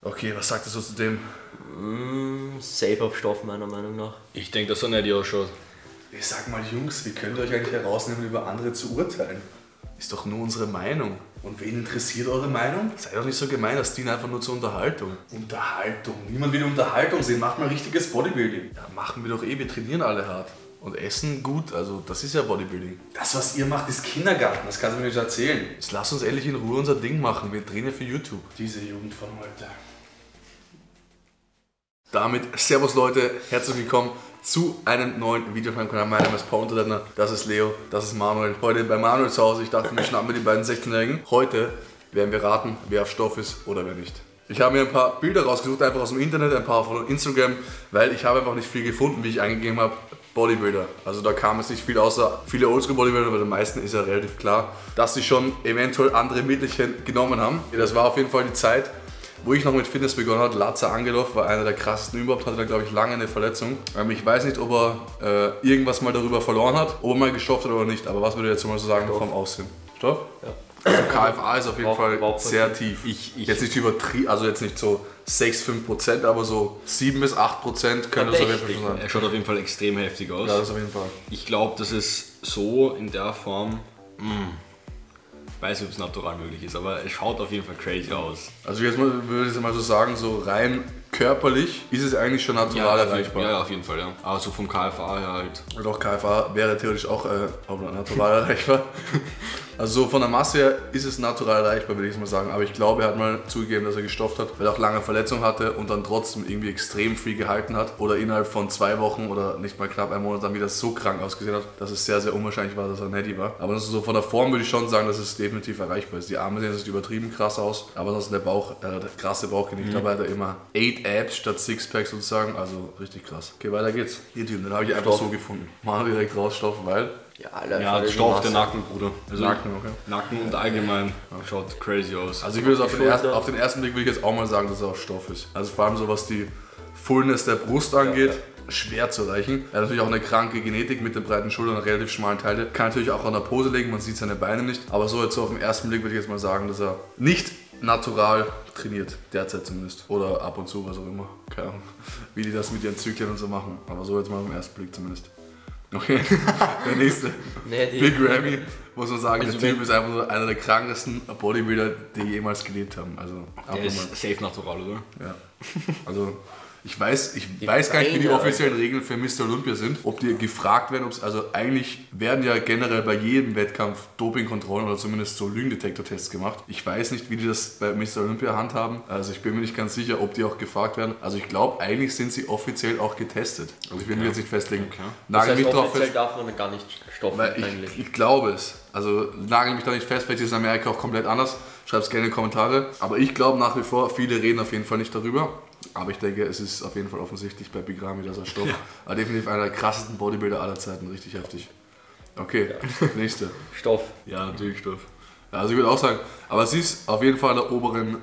Okay, was sagt das so zu dem? Safe auf Stoff, meiner Meinung nach. Ich denke, dass er nicht ausschaut. Ich sag mal, Jungs, wie könnt ihr euch eigentlich herausnehmen, über andere zu urteilen? Ist doch nur unsere Meinung. Und wen interessiert eure Meinung? Seid doch nicht so gemein, das dient einfach nur zur Unterhaltung. Unterhaltung? Niemand will Unterhaltung sehen, macht mal richtiges Bodybuilding. Ja, machen wir doch eh, wir trainieren alle hart. Und essen gut, also das ist ja Bodybuilding. Das, was ihr macht, ist Kindergarten, das kannst du mir nicht erzählen. Jetzt lasst uns endlich in Ruhe unser Ding machen, wir drehen ja für YouTube. Diese Jugend von heute. Damit servus Leute, herzlich willkommen zu einem neuen Video auf meinem Kanal. Mein Name ist Paul Unterländer, das ist Leo, das ist Manuel. Heute bei Manuel zu Hause, ich dachte, wir schnappen wir die beiden 16-Jährigen. Heute werden wir raten, wer auf Stoff ist oder wer nicht. Ich habe mir ein paar Bilder rausgesucht, einfach aus dem Internet, ein paar von Instagram, weil ich habe einfach nicht viel gefunden, wie ich eingegeben habe. Bodybuilder. Also da kam es nicht viel außer viele Oldschool-Bodybuilder, aber den meisten ist ja relativ klar, dass sie schon eventuell andere Mittelchen genommen haben. Das war auf jeden Fall die Zeit, wo ich noch mit Fitness begonnen habe. Lazar Angelov war einer der krassesten überhaupt, hatte da glaube ich lange eine Verletzung. Ich weiß nicht, ob er irgendwas mal darüber verloren hat, ob er mal gestopft hat oder nicht, aber was würde ich jetzt mal so sagen vom Aussehen? Stoff? Ja. Also KFA ist auf jeden Fall sehr tief. Jetzt nicht übertrieben, also jetzt nicht so 6-5%, aber so 7-8% könnte es auf jeden Fall schon sein. Er schaut auf jeden Fall extrem heftig aus. Ja, das auf jeden Fall. Ich glaube, das ist so in der Form, ich weiß nicht, ob es natural möglich ist, aber es schaut auf jeden Fall crazy aus. Also jetzt würde ich mal so sagen, so rein körperlich ist es eigentlich schon natural erreichbar. Ja, auf jeden Fall, ja. Aber so vom KFA her halt. Und auch KFA wäre theoretisch auch natural erreichbar. Also so von der Masse her ist es natural erreichbar, würde ich mal sagen. Aber ich glaube, er hat mal zugegeben, dass er gestopft hat, weil er auch lange Verletzungen hatte und dann trotzdem irgendwie extrem viel gehalten hat. Oder innerhalb von 2 Wochen oder nicht mal knapp 1 Monat dann wieder so krank ausgesehen hat, dass es sehr, sehr unwahrscheinlich war, dass er netty war. Aber so von der Form würde ich schon sagen, dass es definitiv erreichbar ist. Die Arme sehen jetzt übertrieben krass aus, aber sonst der Bauch, der krasse Bauchgewicht. Dabei hat er immer 8 Abs statt 6-Packs sozusagen, also richtig krass. Okay, weiter geht's. Hier Typen, den habe ich einfach so gefunden. Mal direkt rausstoffen, weil... Ja, Alter, Stoff der Nacken, Bruder. Also Nacken, okay. Nacken und allgemein schaut crazy aus. Also ich würde es auf den ersten Blick würde ich jetzt auch mal sagen, dass er auf Stoff ist. Also vor allem so was die Fullness der Brust angeht, schwer zu erreichen. Er hat natürlich auch eine kranke Genetik mit den breiten Schultern und relativ schmalen Teile. Kann natürlich auch an der Pose legen, man sieht seine Beine nicht. Aber so jetzt so auf den ersten Blick würde ich jetzt mal sagen, dass er nicht natural trainiert, derzeit zumindest. Oder ab und zu, was auch immer. Keine Ahnung, wie die das mit ihren Zyklen und so machen. Aber so jetzt mal auf den ersten Blick zumindest. Okay, der nächste. Big Ramy, muss man sagen, also der Typ ist einfach so einer der krankesten Bodybuilder, die jemals gelebt haben. Also, der ist safe natural, oder? Ja. Also ich weiß gar nicht, wie die offiziellen Regeln für Mr. Olympia sind. Ob die gefragt werden, also eigentlich werden ja generell bei jedem Wettkampf Dopingkontrollen oder zumindest so Lügendetektor-Tests gemacht. Ich weiß nicht, wie die das bei Mr. Olympia handhaben. Also ich bin mir nicht ganz sicher, ob die auch gefragt werden. Also ich glaube, eigentlich sind sie offiziell auch getestet. Also ich will mich jetzt nicht festlegen. Okay. Das heißt, offiziell darf man gar nicht stoppen eigentlich. Ich glaube es. Also nagel mich da nicht fest, vielleicht ist es in Amerika auch komplett anders. Schreibt es gerne in die Kommentare. Aber ich glaube nach wie vor, viele reden auf jeden Fall nicht darüber. Aber ich denke, es ist auf jeden Fall offensichtlich bei Big Ramy, dass er Stoff. Aber definitiv einer der krassesten Bodybuilder aller Zeiten, richtig heftig. Okay, nächste. Stoff. Ja, natürlich Stoff. Ja, also ich würde auch sagen, aber sie ist auf jeden Fall an der oberen,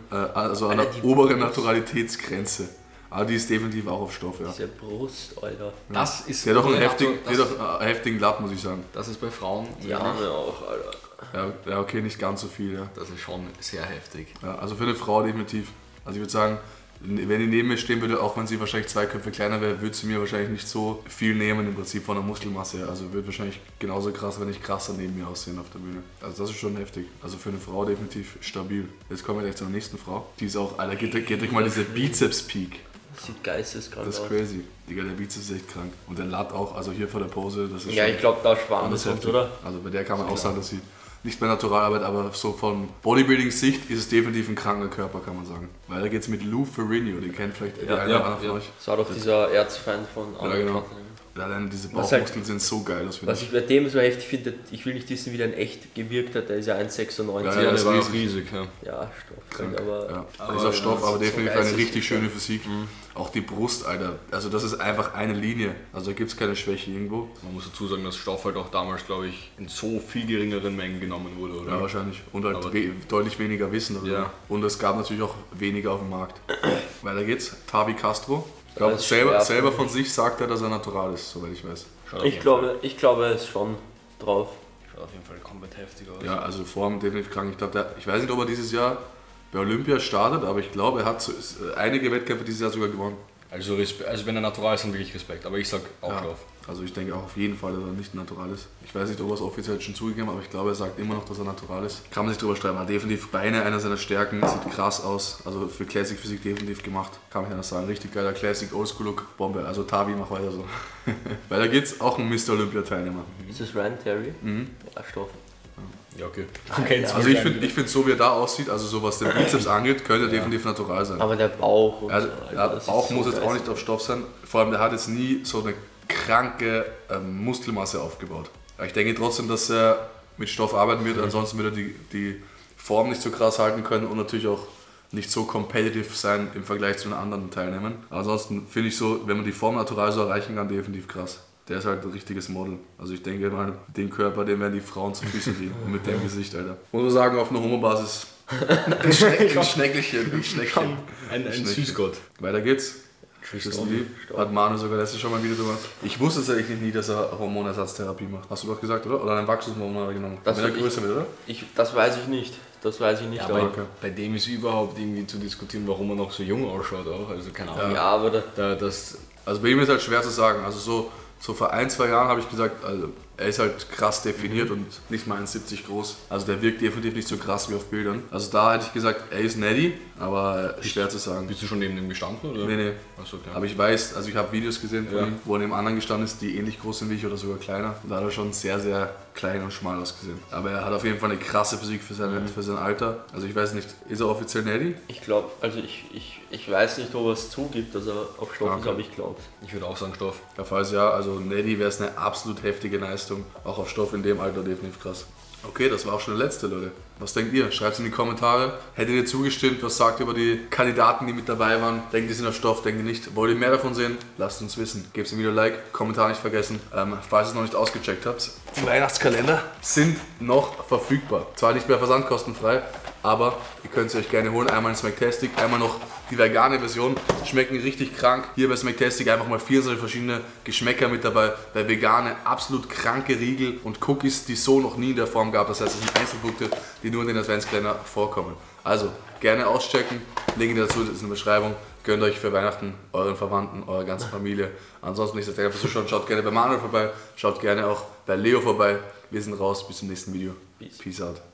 oberen Naturalitätsgrenze. Aber die ist definitiv auch auf Stoff, ja. Diese Brust, Alter. Das ist der hat doch einen heftigen Latt, muss ich sagen. Das ist bei Frauen. Die Arme auch, Alter. Ja, okay, nicht ganz so viel, ja. Das ist schon sehr heftig. Ja, also für eine Frau definitiv. Also ich würde sagen, wenn die neben mir stehen würde, auch wenn sie wahrscheinlich 2 Köpfe kleiner wäre, würde sie mir wahrscheinlich nicht so viel nehmen im Prinzip von der Muskelmasse her. Also wird wahrscheinlich genauso krass, wenn nicht krasser neben mir aussehen auf der Bühne. Also das ist schon heftig. Also für eine Frau definitiv stabil. Jetzt kommen wir gleich zur nächsten Frau. Die ist auch, Alter, geht euch mal diese Bizeps-Peak. Das sieht geisteskrank aus. Das ist crazy. Digga, der Bizeps ist echt krank. Und der Lat auch, also hier vor der Pose, das ist ja, ich glaube, da schwarm das heftig, oder? Also bei der kann man auch sagen, dass sie nicht mehr natural arbeitet, aber so von Bodybuilding-Sicht ist es definitiv ein kranker Körper, kann man sagen. Weil da geht es mit Lou Ferrigno, den kennt vielleicht der eine oder andere von euch. Das war doch dieser Erzfeind von Arnold Schwarzenegger. Ja, alleine diese Bauchmuskeln sind so geil. Was ich bei dem so heftig finde, ich will nicht wissen, wie der in echt gewirkt hat, der ist ja 1,96. Ja, der war riesig. Ja, Stoff. Aber ist auf Stoff, aber definitiv eine richtig schöne Physik. Auch die Brust, Alter, also das ist einfach eine Linie, also da gibt es keine Schwäche irgendwo. Man muss dazu sagen, dass Stoff halt auch damals, glaube ich, in so viel geringeren Mengen genommen wurde, oder? Ja, wahrscheinlich. Und halt deutlich weniger Wissen. Oder? Ja. Und es gab natürlich auch weniger auf dem Markt. Weiter geht's, Tavi Castro. Ich glaube, selber von sich sagt er, dass er natural ist, soweit ich weiß. Ich glaube, er ist schon drauf. Schaut auf jeden Fall komplett heftig aus. Ja, also Form definitiv krank. Ich weiß nicht, ob er dieses Jahr bei Olympia startet, aber ich glaube, er hat einige Wettkämpfe dieses Jahr sogar gewonnen. Also wenn er natural ist, dann wirklich Respekt. Aber ich sag auch Stoff. Also ich denke auch auf jeden Fall, dass er nicht natural ist. Ich weiß nicht, ob er es offiziell schon zugegeben hat, aber ich glaube, er sagt immer noch, dass er natural ist. Kann man sich drüber streiten. Hat definitiv Beine, einer seiner Stärken, sieht krass aus. Also für Classic Physik definitiv gemacht. Kann man ja sagen. Richtig geiler Classic Oldschool Look, Bombe. Also Tavi, mach weiter so. Weil da geht's auch um Mr. Olympia Teilnehmer. Ist das Ryan Terry? Ja, Stoff. Ja, okay. Also ich finde, so wie er da aussieht, also so was den Bizeps angeht, könnte er definitiv natural sein. Aber der Bauch. Also, der Bauch muss jetzt auch nicht auf Stoff sein. Vor allem, der hat jetzt nie so eine kranke Muskelmasse aufgebaut. Aber ich denke trotzdem, dass er mit Stoff arbeiten wird, ansonsten würde er die Form nicht so krass halten können und natürlich auch nicht so competitive sein im Vergleich zu den anderen Teilnehmern. Aber ansonsten finde ich so, wenn man die Form natural so erreichen kann, definitiv krass. Der ist halt ein richtiges Model. Also ich denke mal, den Körper, den werden die Frauen zu Füßen kriegen. Und mit dem Gesicht, Alter. Muss man sagen, auf einer Homo-Basis ein Schnäckelchen. Ein Süßgott. Weiter geht's. Hat Manu sogar letztes schon mal wieder drüber. Ich wusste tatsächlich nie, dass er Hormonersatztherapie macht. Hast du doch gesagt, oder? Oder ein Wachstumshormon genommen? Das wenn er größer wird, oder? Das weiß ich nicht. Ja, aber bei dem ist überhaupt irgendwie zu diskutieren, warum er noch so jung ausschaut auch. Also keine Ahnung. ja, aber also bei ihm ist halt schwer zu sagen. Also so vor 1-2 Jahren habe ich gesagt, also er ist halt krass definiert und nicht mal 1,70 groß. Also der wirkt definitiv nicht so krass wie auf Bildern. Also da hätte ich gesagt, er ist Neddy, aber schwer zu sagen. Bist du schon neben dem gestanden? Oder? Nee. Achso, okay. Aber ich weiß, also ich habe Videos gesehen von ihm, wo er neben anderen gestanden ist, die ähnlich groß sind wie ich oder sogar kleiner. Und da hat er schon sehr, sehr klein und schmal ausgesehen. Aber er hat auf jeden Fall eine krasse Physik für sein Alter. Also ich weiß nicht, ist er offiziell Neddy? ich glaube, also ich weiß nicht, ob er es zugibt, dass er auf Stoff ist, aber ich glaube. Ich würde auch sagen Stoff. Ja, falls ja, also Neddy wäre es eine absolut heftige Leistung. Auch auf Stoff in dem Alter definitiv krass. Okay, das war auch schon der letzte, Leute. Was denkt ihr? Schreibt es in die Kommentare. Hättet ihr zugestimmt? Was sagt ihr über die Kandidaten, die mit dabei waren? Denkt ihr, sie sind auf Stoff? Denkt ihr nicht? Wollt ihr mehr davon sehen? Lasst uns wissen. Gebt dem Video ein Like, Kommentar nicht vergessen. Falls ihr es noch nicht ausgecheckt habt, die Weihnachtskalender sind noch verfügbar. Zwar nicht mehr versandkostenfrei, aber ihr könnt sie euch gerne holen. Einmal in Smacktastic, einmal noch die vegane Version. Schmecken richtig krank. Hier bei Smacktastic einfach mal 24 verschiedene Geschmäcker mit dabei. Bei vegane absolut kranke Riegel und Cookies, die es so noch nie in der Form gab. Das heißt, es sind Einzelprodukte, die nur in den Adventskalender vorkommen. Also gerne auschecken. Link dazu ist in der Beschreibung. Gönnt euch für Weihnachten euren Verwandten, eurer ganzen Familie. Ansonsten nicht, dass ihr einfach so schaut. Schaut gerne bei Manuel vorbei. Schaut gerne auch bei Leo vorbei. Wir sind raus. Bis zum nächsten Video. Peace out.